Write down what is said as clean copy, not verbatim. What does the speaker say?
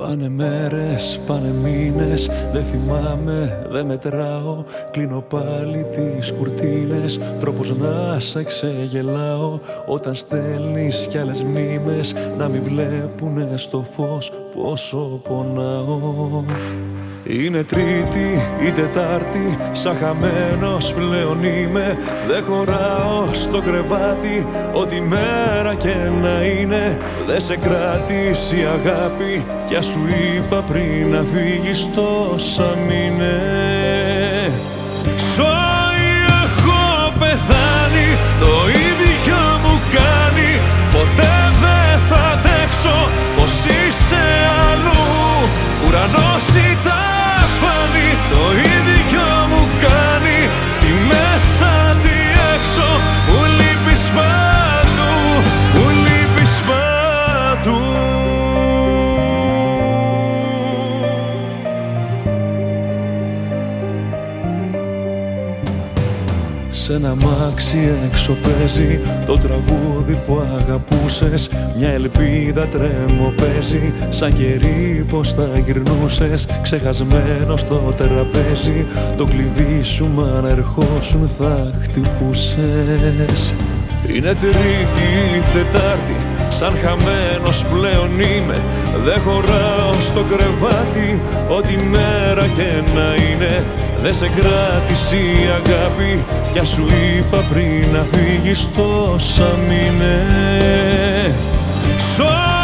Πάνε μέρες, πάνε μήνες, δεν θυμάμαι, δεν μετράω. Κλείνω πάλι τις κουρτίνες, τρόπος να σε ξεγελάω. Όταν στέλνεις κι άλλες μήμες, να μην βλέπουνε στο φως πόσο πονάω. Είναι Τρίτη ή Τετάρτη, σαν χαμένος πλέον είμαι. Δεν χωράω στο κρεβάτι, ό,τι μέρα και να είναι. Δεν σε κράτησε η αγάπη, κι ας σου είπα πριν να φύγεις τόσα μήνες. Ζωή έχω πεθάνει, το ίδιο μου κάνει. Ποτέ δεν θα αντέξω πως είσαι αλλού. Ουρανός ήταν το ίδιο μου κάνει, τι μέσα τι έξω, μου λείπεις παντού, μου λείπεις παντού. Σ' ένα μάξι έξω παίζει το τραγούδι που αγαπούσες. Μια ελπίδα τρέμο-παίζει, σαν κερί πως θα γυρνούσες. Ξεχασμένο στο τραπέζι, το κλειδί σου μ' αν ερχόσουν θα χτυπούσες. Είναι Τρίτη ή Τετάρτη, σαν χαμένος πλέον είμαι. Δεν χωράω στο κρεβάτι, ό,τι μέρα και να είναι. Δεν σε κράτησε η αγάπη, κι ας σου είπα πριν να φύγεις τόσα μήνες.